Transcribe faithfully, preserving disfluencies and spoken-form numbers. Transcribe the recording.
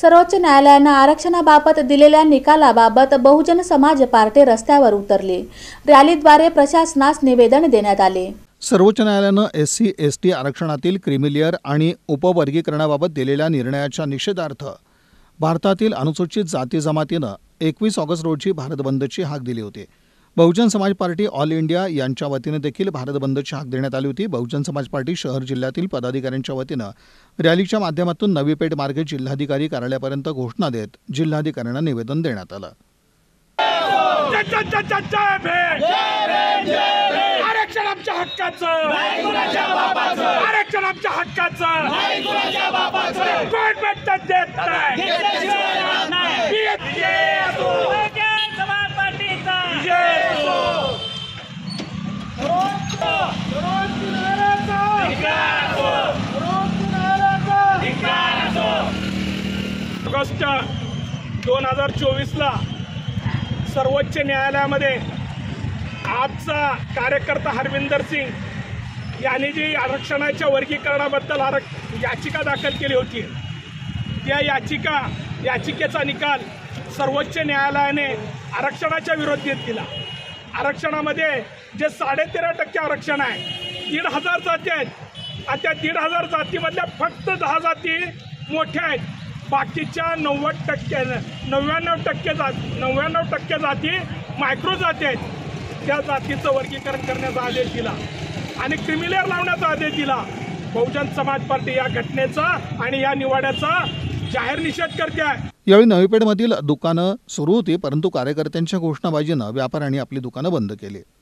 सर्वोच्च न्यायालयानं आरक्षणाबाबत दिलेल्या निकालाबाबत बहुजन समाज पार्टी रस्त्यावर उतरली। रॅलीद्वारे प्रशासनास निवेदन देण्यात आले। सर्वोच्च न्यायालयानं एस सी एस टी आरक्षणातील क्रिमिलेअर आणि उपवर्गीकरणाबाबत दिलेल्या निर्णयाच्या निषेधार्थ भारतातील अनुसूचित जाती जमातीनं एकवीस ऑगस्ट रोजी भारत बंदची हाक दिली होती। Bahujan Samaj party all India यांच्या वतीने देखील भारत बंदची हाक देण्यात आली होती। बहुजन समाज पार्टी शहर जिल्ह्यातील पदाधिकाऱ्यांच्या वतीनं रॅलीच्या माध्यमातून नवी पेठ मार्गे जिल्हाधिकारी कार्यालयापर्यंत घोषणा देत जिल्हाधिकाऱ्यांना निवेदन देण्यात आलं। आरक्षण आमच्या हक्काचं, आरक्षण आमच्या हक्काचं, कोण म्हणतात देत नाही। ऑगस्ट दोन हजार चोवीस ला सर्वोच्च न्यायालयामध्ये आजचा कार्यकर्ता हरविंदर सिंग यांनी जी आरक्षणाच्या वर्गीकरणाबद्दल याचिका दाखल केली होती, त्या याचिका याचिकेचा निकाल सर्वोच्च न्यायालयाने आरक्षणाच्या विरोधात दिला। आरक्षणामध्ये जे साडेतेरा टक्के आरक्षण आहे, दीड हजार जाती आहेत आणि त्या दीड हजार जातीमधल्या फक्त दहा जाती मोठ्या आहेत, बाकीच्या नव्वद टक्के नव्याण्णव टक्के जात नव्याण्णव टक्के जाती मायक्रो जाती आहेत। त्या जातीचं वर्गीकरण करण्याचा आदेश दिला आणि क्रिमिलेअर लावण्याचा आदेश दिला। बहुजन समाज पार्टी या घटनेचा आणि या निवाड्याचा जाहीर निषेध करते आहे। यावेळी नवी पेठमधील दुकानं सुरू होती, परंतु कार्यकर्त्यांच्या घोषणाबाजीनं व्यापाऱ्यांनी आपली दुकानं बंद केली।